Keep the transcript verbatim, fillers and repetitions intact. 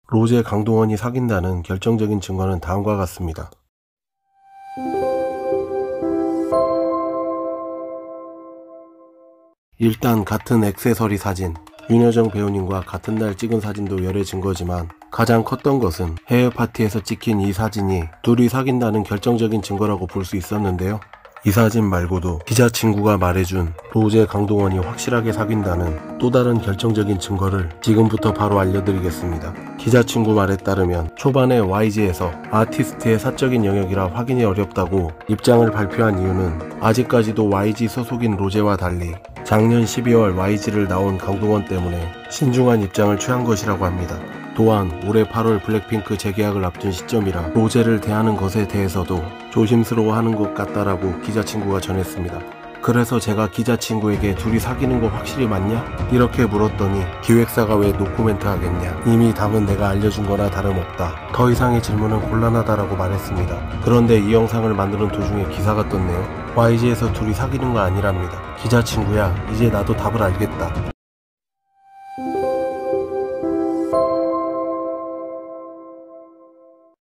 로제 강동원이 사귄다는 결정적인 증거는 다음과 같습니다. 일단 같은 액세서리 사진, 윤여정 배우님과 같은 날 찍은 사진도 열의 증거지만 가장 컸던 것은 해외 파티에서 찍힌 이 사진이 둘이 사귄다는 결정적인 증거라고 볼 수 있었는데요. 이 사진 말고도 기자 친구가 말해준 로제 강동원이 확실하게 사귄다는 또 다른 결정적인 증거를 지금부터 바로 알려드리겠습니다. 기자 친구 말에 따르면 초반에 와이지에서 아티스트의 사적인 영역이라 확인이 어렵다고 입장을 발표한 이유는 아직까지도 와이지 소속인 로제와 달리 작년 십이월 와이지를 나온 강동원 때문에 신중한 입장을 취한 것이라고 합니다. 또한 올해 팔월 블랙핑크 재계약을 앞둔 시점이라 로제를 대하는 것에 대해서도 조심스러워하는 것 같다라고 기자친구가 전했습니다. 그래서 제가 기자친구에게 둘이 사귀는 거 확실히 맞냐? 이렇게 물었더니 기획사가 왜 노코멘트 하겠냐? 이미 답은 내가 알려준 거나 다름없다. 더 이상의 질문은 곤란하다라고 말했습니다. 그런데 이 영상을 만드는 도중에 기사가 떴네요. 와이지에서 둘이 사귀는 거 아니랍니다. 기자친구야, 이제 나도 답을 알겠다.